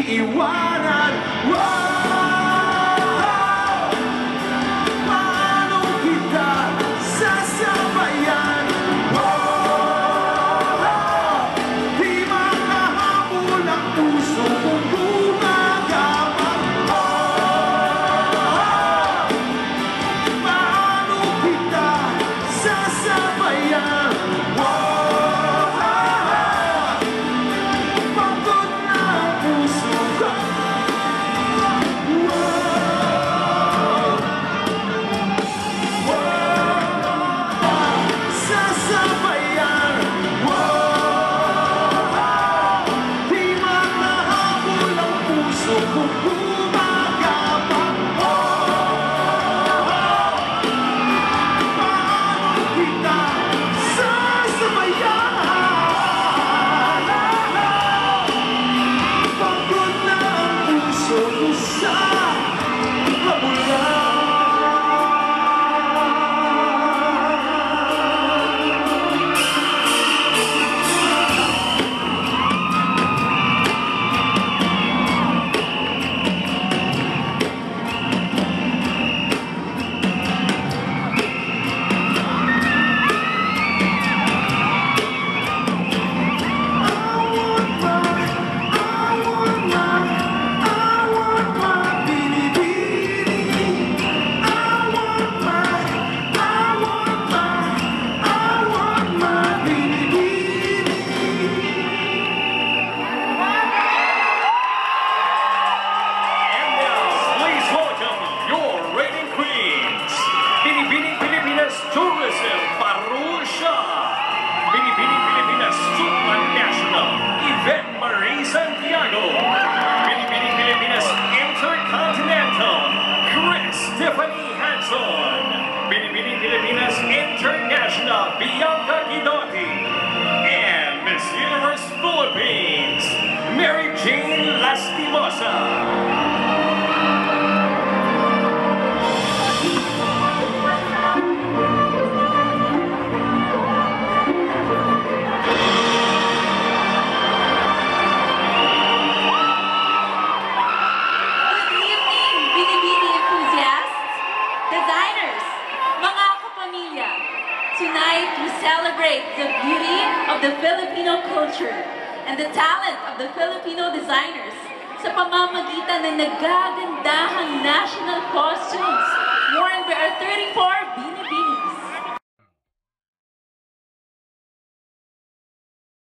iiwanan. Paano kita sasabayan? Di makahabol ang puso kong gumagapang. Paano kita sasabayan? Pagod na ang puso ko. Sasabayan. Di makahabol ang puso kong gumagapang. Paano kita sasabayan? Pagod na ang puso ko sa kabulan. Tourism Parusia, Binibining Pilipinas Supranational Event Marie Santiago, Binibining Pilipinas Intercontinental Chris Tiffany Hanson, Binibining Pilipinas International Bianca Guidotti, and Miss Universe Philippines Mary Jane Lastimosa. Tonight, we celebrate the beauty of the Filipino culture and the talent of the Filipino designers sa pamamagitan ng nagagandahang national